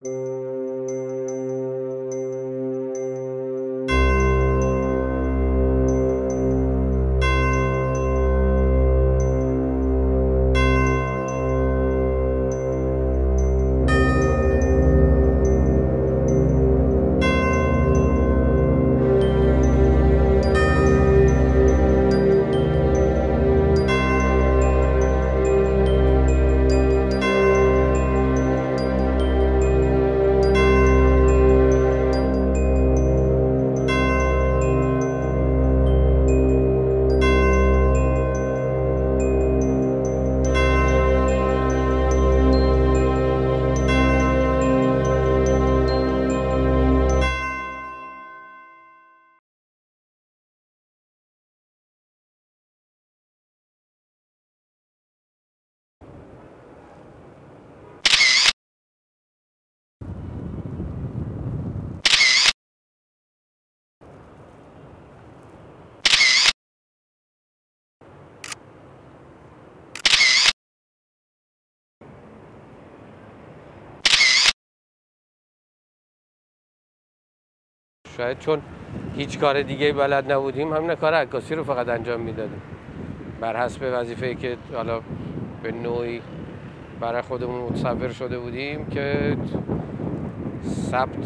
شاید چون هیچ کار دیگه بلد نبودیم همین کار عکاسی رو فقط انجام میدادیم بر حسب وظیفه‌ای که حالا به نوعی برای خودمون متصور شده بودیم که ثبت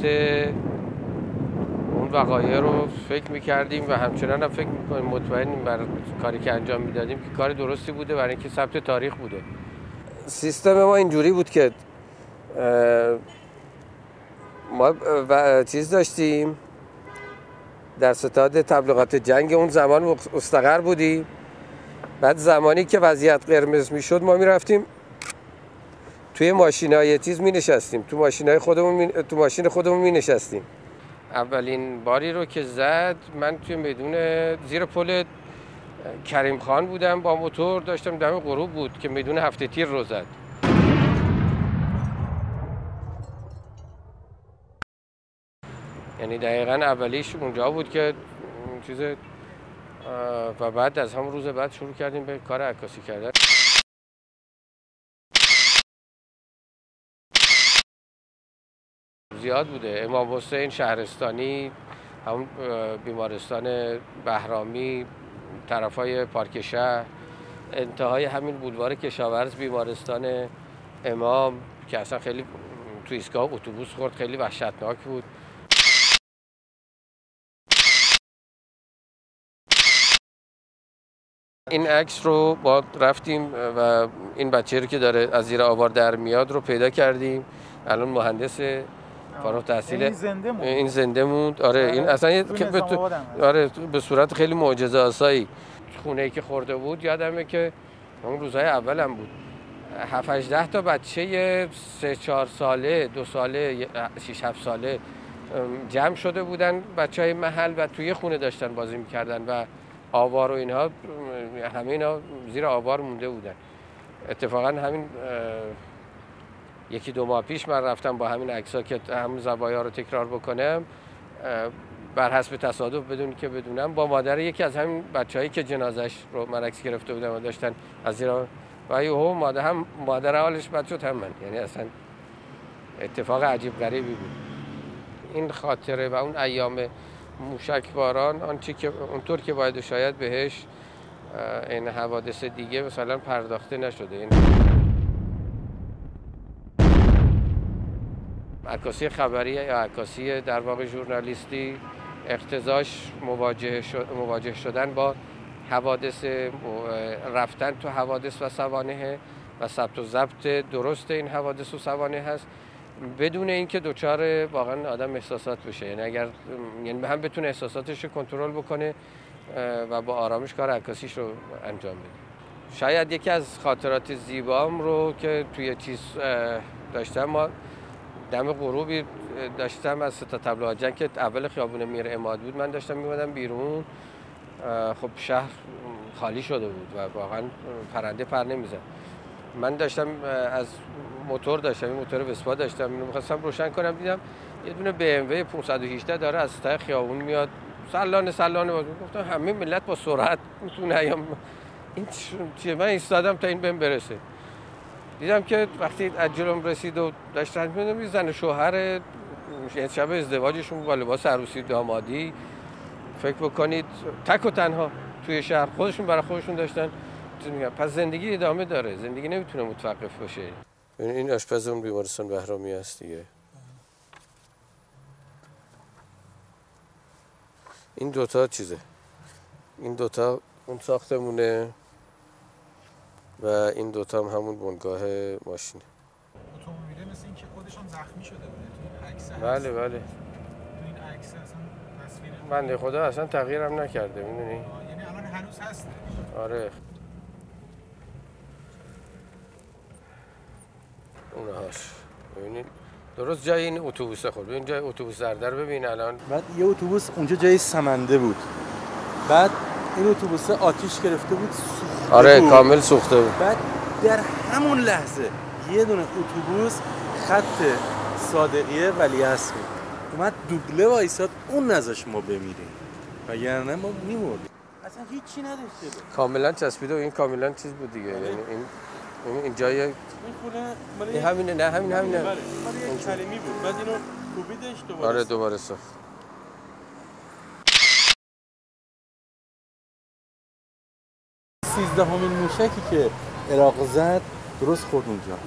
اون وقایع رو فکر میکردیم و همچنان هم فکر میکنیم مطمئنیم بر کاری که انجام میدادیم که کار درستی بوده برای اینکه ثبت تاریخ بوده. سیستم ما اینجوری بود که ما چیز داشتیم در ستاد تبلیغات جنگ اون زمان مستقر بودیم. بعد زمانی که وضعیت قرمز میشد ما میرفتیم توی ماشینای چیز می نشستیم، تو ماشین خودمون می نشستیم. اولین باری رو که زد من توی میدون زیر پل کریم خان بودم با موتور داشتم، دم غروب بود که میدون هفته تیر رو زد. یعنی دقیقاً اولیش اونجا بود که چیز و بعد از همون روز بعد شروع کردیم به کار عکاسی کردن. زیاد بوده. امام حسین، شهرستانی، همون بیمارستان بهرامی، طرفای پارک شهر، انتهای همین بولوار کشاورز، بیمارستان امام که اصلا خیلی تو ایستگاه اتوبوس خورد، خیلی وحشتناک بود. این عکس رو با رفتیم و این بچه رو که داره از زیر آوار در میاد رو پیدا کردیم. الان مهندس فارغ التحصیل. این زنده موند. آره این اصلا آره به صورت خیلی معجزه آسایی. خونه‌ای که خورده بود یادمه که اون روزهای اولم بود 7-8 تا بچه 3-4 ساله، 2 ساله، 6-7 ساله جمع شده بودن، بچهای محل و توی خونه داشتن بازی میکردن و آوار و اینها همه اینا زیر آوار مونده بودن. اتفاقا همین 1-2 ماه پیش من رفتم با همین عکس‌ها که همون زوایا رو تکرار بکنم، بر حسب تصادف بدون که بدونم با مادر یکی از همین بچه‌هایی که جنازش رو من عکس گرفته بودم و داشتن از زیر و یهو مادر حالش بد شد هم من. یعنی اصلا اتفاق عجیب غریبی بود. این خاطره و اون ایام موشکباران آنچه که اونطور که باید شاید بهش این حوادث دیگه مثلا پرداخته نشده. این عکاسی خبری یا عکاسی در واقع ژورنالیستی اقتضاش مواجه شدن با حوادث، رفتن تو حوادث و سوانح و ثبت و ضبط درست این حوادث و سوانح هست بدون اینکه دوچار واقعا آدم احساسات بشه. یعنی اگر هم بتونه احساساتش رو کنترل بکنه و با آرامش کار عکاسیش رو انجام بده. شاید یکی از خاطرات زیبام رو که توی چیز داشتم، ما دم غروبی داشتم از ستا تبلیغات جنگ که اول خیابون میر عماد بود، من داشتم میومدم بیرون، خب شهر خالی شده بود و واقعا پرنده پر نمیزد. من داشتم از موتور داشتم، این موتور وسپا داشتم، اینو می‌خواستم روشن کنم، دیدم یه دونه BMW 518 داره از ته خیابون میاد، سلانه باز. گفتم همه ملت با سرعت میتونه این چیه؟ من ایستادم تا این بهم برسه. دیدم که وقتی از جلوم رسید و داشتن می‌دونم یه زن شوهر، یعنی شب ازدواجشون با لباس عروسی دامادی، فکر بکنید تک و تنها توی شهر خودشون برای خودشون داشتن چیز میگن. پس زندگی ادامه داره، زندگی نمیتونه متوقف باشه. این آشپز اون بیمارستان بهرامی است دیگه. این دوتا چیزه، این دوتا اون ساختمونه و این دوتا هم همون بنگاه ماشینه. اتومبیله مثل این که خودشون زخمی شده بوده تو این عکس. بله بله. تو این عکس اصلا تصویر بنده خدا اصلا تغییرم نکرده، میدونی؟ یعنی الان هنوز هسته. آره. اونهاش ببینید درست جای این اتوبوسه. خود ببین جای اتوبوس زرده رو ببین الان. بعد یه اتوبوس اونجا جای سمنده بود، بعد این اتوبوس آتیش گرفته بود، سوخته آره بود. کامل سوخته بود. بعد در همون لحظه یه دونه اتوبوس خط صادقیه ولیعصر بود اومد دوبله وایساد، اون نذاش ما بمیریم وگرنه ما میمردیم. اصلا هیچی نداشته بود، کاملا چسبیده و این کاملا چیز بود دیگه. یعنی این جای این خونه مال این همینه. نه همینه مال یک کلمی بود، بعد اینو کوبیدش دوباره. آره دوباره ساخت. 13مین موشکی که عراق زد درست خورد اونجا.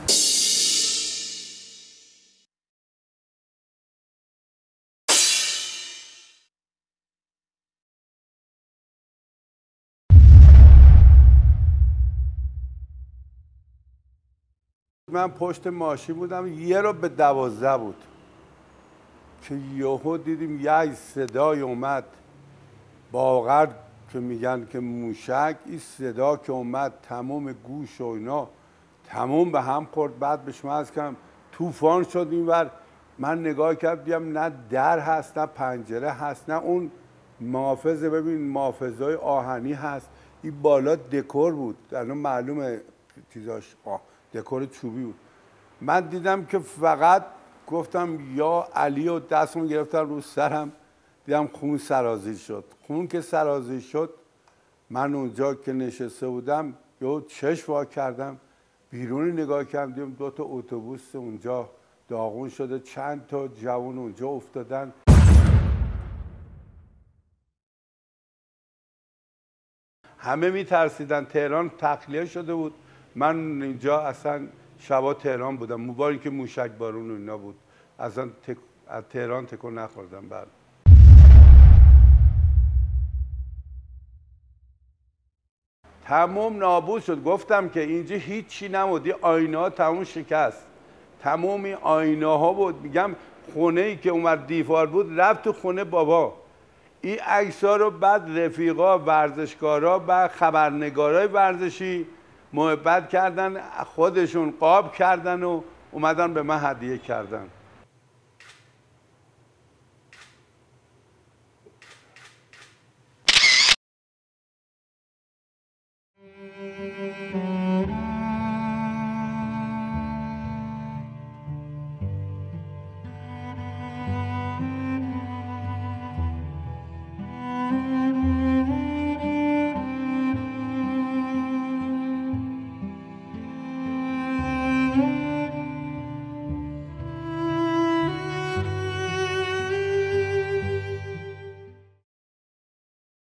من پشت ماشین بودم، یه رو به 12 بود که یهو دیدیم یه صدای اومد باور که میگن که موشک، این صدا که اومد تمام گوش و اینا تمام به هم خورد. بعد به شما عرض کردم طوفان شد اینور. من نگاه کردم نه در هست نه پنجره هست نه اون محافظه. ببین محافظای آهنی هست، این بالا دکور بود، الان معلومه چیزاش دکور چوبی بود. من دیدم که فقط گفتم یا علی و دستم گرفتم رو سرم، دیدم خون سرازیر شد. خون که سرازیر شد من اونجا که نشسته بودم یه چشم وا کردم بیرون نگاه کردم، دیدم 2 تا اتوبوس اونجا داغون شده، چند تا جوان اونجا افتادن. همه میترسیدن، تهران تخلیه شده بود. من اینجا اصلا شبا تهران بودم، موبایلی که موشک بارون و اینا بود، اصلا از تهران تکون نخوردم. بعد تمام نابود شد. گفتم که اینجا هیچی نمود، آینه ها تمام شکست، تمام آینه ها بود. میگم خونه ای که اومد دیوار بود رفت تو خونه بابا. این عکس ها رو بعد رفیقا ورزشکارا و خبرنگارای ورزشی محبت کردن، خودشون قاب کردن و اومدن به من هدیه کردن.